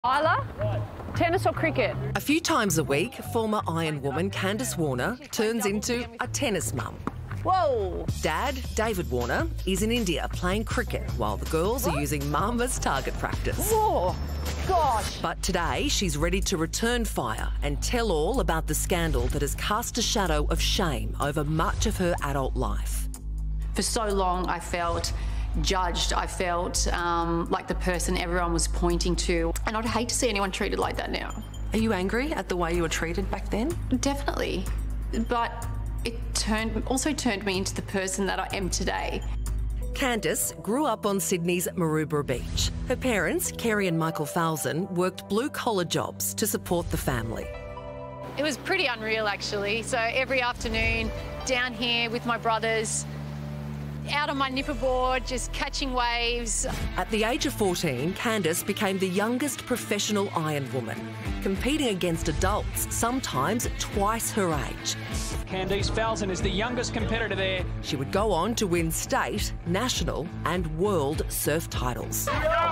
Isla, tennis or cricket? A few times a week, former Iron woman Candice Warner turns into a tennis mum. Whoa! Dad, David Warner, is in India playing cricket while the girls are using Mum as target practice. Whoa! Gosh! But today she's ready to return fire and tell all about the scandal that has cast a shadow of shame over much of her adult life. For so long I felt judged. I felt like the person everyone was pointing to. And I'd hate to see anyone treated like that now. Are you angry at the way you were treated back then? Definitely. But it also turned me into the person that I am today. Candice grew up on Sydney's Maroubra Beach. Her parents, Kerry and Michael Falzon, worked blue-collar jobs to support the family. It was pretty unreal, actually. So every afternoon down here with my brothers, out on my nipper board, just catching waves. At the age of 14, Candice became the youngest professional Iron woman, competing against adults, sometimes twice her age. Candice Falzon is the youngest competitor there. She would go on to win state, national and world surf titles.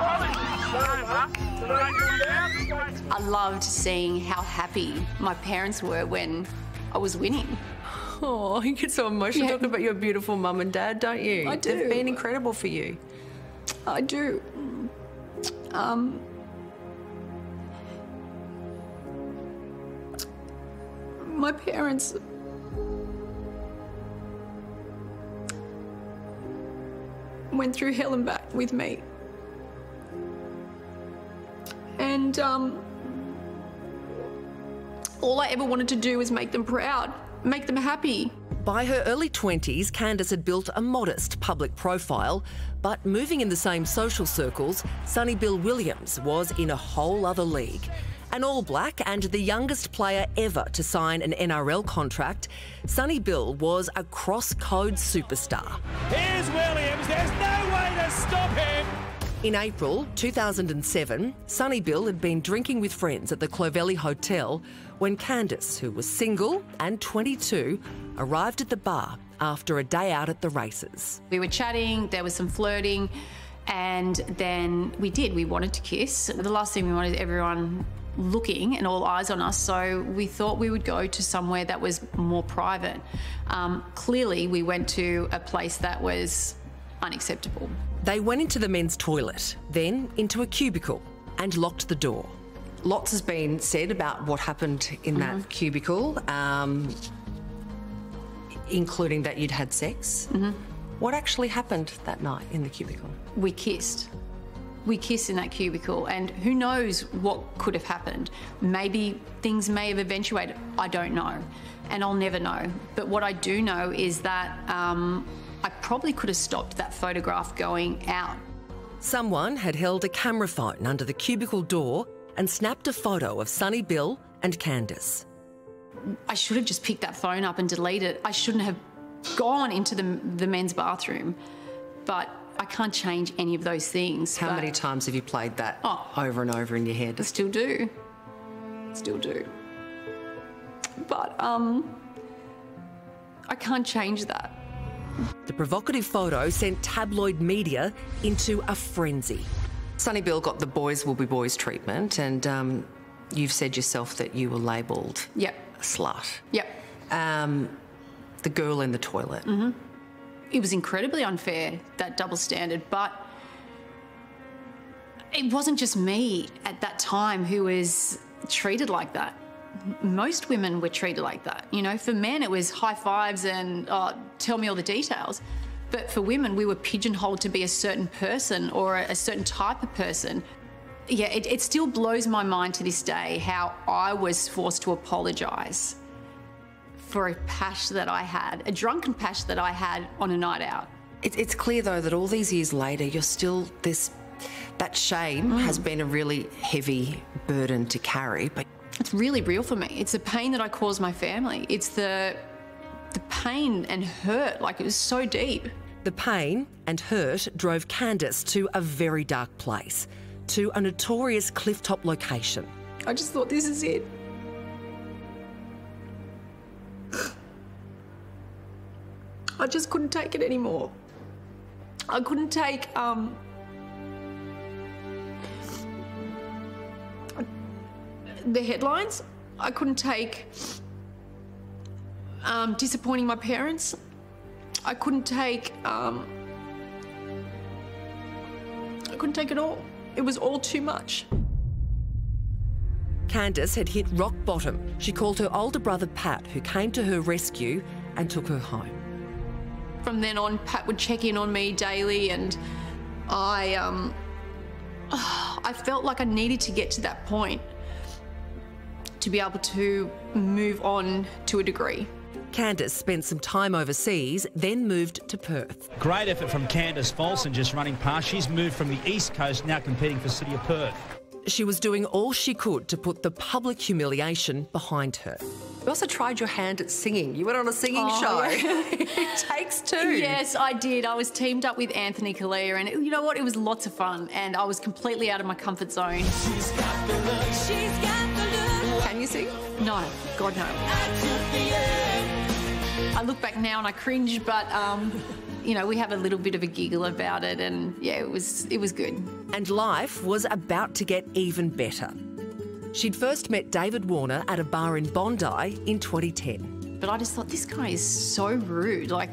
I loved seeing how happy my parents were when I was winning. Oh, you get so emotional talking about your beautiful mum and dad, don't you? I do. They've been incredible for you. I do. My parents went through hell and back with me. And all I ever wanted to do was make them proud, make them happy. By her early 20s, Candice had built a modest public profile, but moving in the same social circles, Sonny Bill Williams was in a whole other league. An All Black and the youngest player ever to sign an NRL contract, Sonny Bill was a cross-code superstar. Here's Williams, there's no way to stop him! In April 2007, Sonny Bill had been drinking with friends at the Clovelly Hotel when Candice, who was single and 22, arrived at the bar after a day out at the races. We were chatting, there was some flirting, and then we wanted to kiss. The last thing we wanted is everyone looking and all eyes on us, so we thought we would go to somewhere that was more private. Clearly, we went to a place that was unacceptable. They went into the men's toilet, then into a cubicle and locked the door. Lots has been said about what happened in that cubicle, including that you'd had sex. What actually happened that night in the cubicle? We kissed. We kissed in that cubicle, and who knows what could have happened. Maybe things may have eventuated. I don't know, and I'll never know. But what I do know is that I probably could have stopped that photograph going out. Someone had held a camera phone under the cubicle door and snapped a photo of Sonny Bill and Candice. I should have just picked that phone up and deleted it. I shouldn't have gone into the men's bathroom, but I can't change any of those things. How many times have you played that over and over in your head? I still do. Still do. But I can't change that. The provocative photo sent tabloid media into a frenzy. Sonny Bill got the boys will be boys treatment, and you've said yourself that you were labelled a slut. Yep. The girl in the toilet. It was incredibly unfair, that double standard, but it wasn't just me at that time who was treated like that. Most women were treated like that. You know, for men it was high fives and tell me all the details. But for women, we were pigeonholed to be a certain person or a certain type of person. Yeah, it still blows my mind to this day how I was forced to apologise for a pash that I had, a drunken pash that I had on a night out. It's clear, though, that all these years later, you're still that shame has been a really heavy burden to carry. But it's really real for me. It's the pain that I caused my family. It's the pain and hurt, like it was so deep. The pain and hurt drove Candice to a very dark place, to a notorious clifftop location. I just thought, this is it. I just couldn't take it anymore. I couldn't take the headlines. I couldn't take disappointing my parents. I couldn't take it all. It was all too much. Candice had hit rock bottom. She called her older brother Pat, who came to her rescue and took her home. From then on, Pat would check in on me daily, and I felt like I needed to get to that point to be able to move on to a degree. Candice spent some time overseas, then moved to Perth. Great effort from Candice Folson just running past. She's moved from the East Coast, now competing for City of Perth. She was doing all she could to put the public humiliation behind her. You also tried your hand at singing. You went on a singing show. Yeah. It takes two. Yes, I did. I was teamed up with Anthony Kalia, and you know what? It was lots of fun, and I was completely out of my comfort zone. She's got the look. She's got the look. Can you sing? No, God no. I look back now and I cringe, but you know, we have a little bit of a giggle about it, and yeah, it was good. And life was about to get even better. She'd first met David Warner at a bar in Bondi in 2010. But I just thought, this guy is so rude. Like,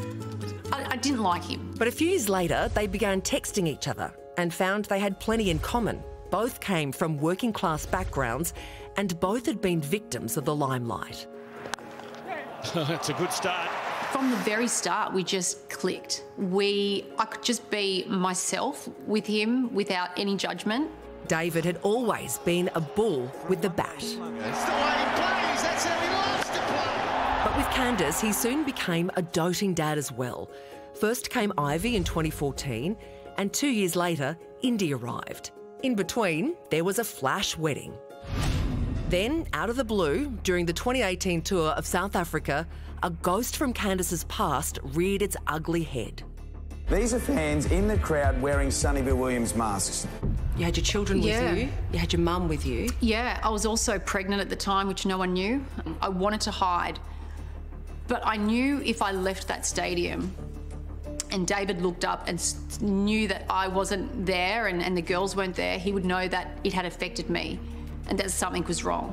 I didn't like him. But a few years later, they began texting each other and found they had plenty in common. Both came from working class backgrounds and both had been victims of the limelight. That's a good start. From the very start, we just clicked. I could just be myself with him without any judgment. David had always been a bull with the bat. That's the way he plays. That's how he loves to play. But with Candice, he soon became a doting dad as well. First came Ivy in 2014, and 2 years later, Indy arrived. In between, there was a flash wedding. Then, out of the blue, during the 2018 tour of South Africa, a ghost from Candice's past reared its ugly head. These are fans in the crowd wearing Sonny Bill Williams masks. You had your children with you, you had your mum with you. Yeah, I was also pregnant at the time, which no one knew. I wanted to hide, but I knew if I left that stadium and David looked up and knew that I wasn't there and the girls weren't there, he would know that it had affected me and that something was wrong.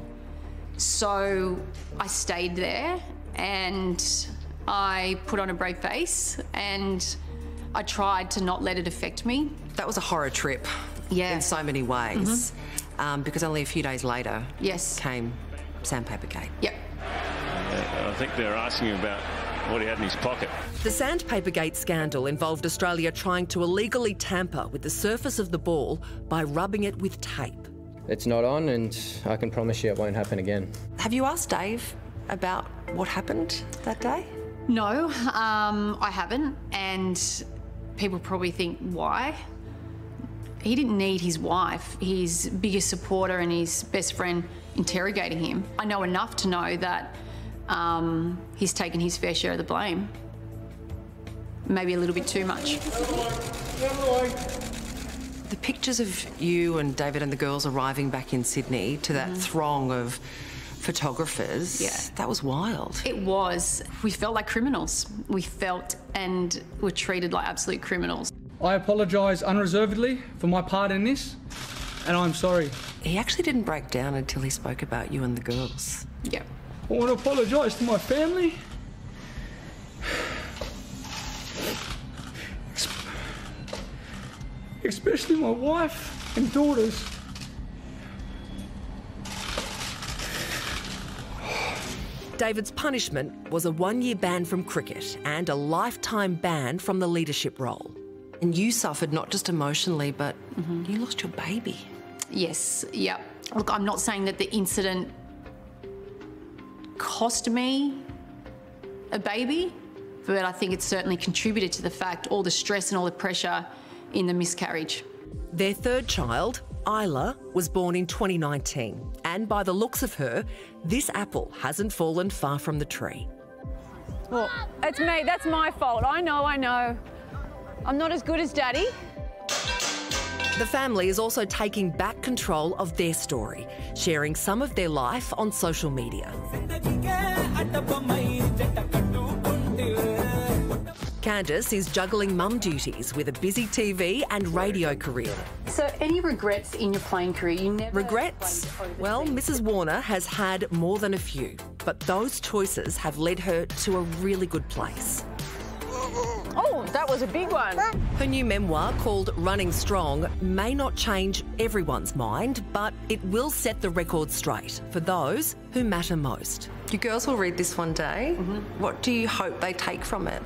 So I stayed there and I put on a brave face and I tried to not let it affect me. That was a horror trip. Yeah. In so many ways. Because only a few days later came Sandpaper-gate. Yep. I think they're asking him about what he had in his pocket. The Sandpaper-gate scandal involved Australia trying to illegally tamper with the surface of the ball by rubbing it with tape. It's not on, and I can promise you it won't happen again. Have you asked Dave about what happened that day? No, I haven't, and people probably think, why? He didn't need his wife, his biggest supporter and his best friend interrogating him. I know enough to know that he's taken his fair share of the blame. Maybe a little bit too much. The pictures of you and David and the girls arriving back in Sydney to that throng of photographers, that was wild. It was. We felt like criminals. We felt and were treated like absolute criminals. I apologise unreservedly for my part in this, and I'm sorry. He actually didn't break down until he spoke about you and the girls. Yeah. I want to apologise to my family. Especially my wife and daughters. David's punishment was a 1-year ban from cricket and a lifetime ban from the leadership role. And you suffered not just emotionally, but you lost your baby. Yes, yeah. Look, I'm not saying that the incident cost me a baby, but I think it certainly contributed to the fact, all the stress and all the pressure in the miscarriage. Their third child, Isla, was born in 2019. And by the looks of her, this apple hasn't fallen far from the tree. Well, it's me. That's my fault. I know. I'm not as good as Daddy. The family is also taking back control of their story, sharing some of their life on social media. Candice is juggling mum duties with a busy TV and radio career. So any regrets in your playing career? You never Regrets? Well, Mrs. Warner has had more than a few, but those choices have led her to a really good place. Oh, that was a big one. Her new memoir, called Running Strong, may not change everyone's mind, but it will set the record straight for those who matter most. Your girls will read this one day. What do you hope they take from it?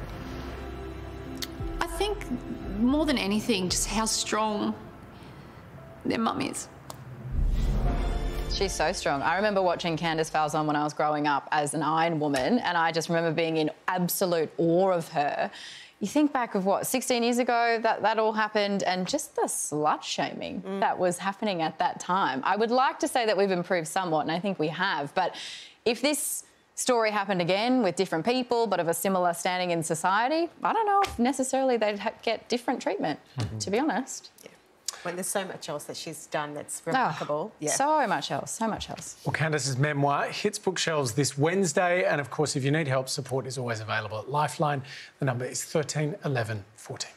I think more than anything, just how strong their mum is. She's so strong. I remember watching Candice Warner when I was growing up as an Iron Woman, and I just remember being in absolute awe of her. You think back of, what, 16 years ago that all happened, and just the slut-shaming that was happening at that time. I would like to say that we've improved somewhat, and I think we have, but if this story happened again with different people but of a similar standing in society, I don't know if necessarily they'd get different treatment, to be honest. Yeah. When there's so much else that she's done that's remarkable. Oh, so much else, so much else. Well, Candice's memoir hits bookshelves this Wednesday, and of course, if you need help, support is always available at Lifeline. The number is 13 11 14.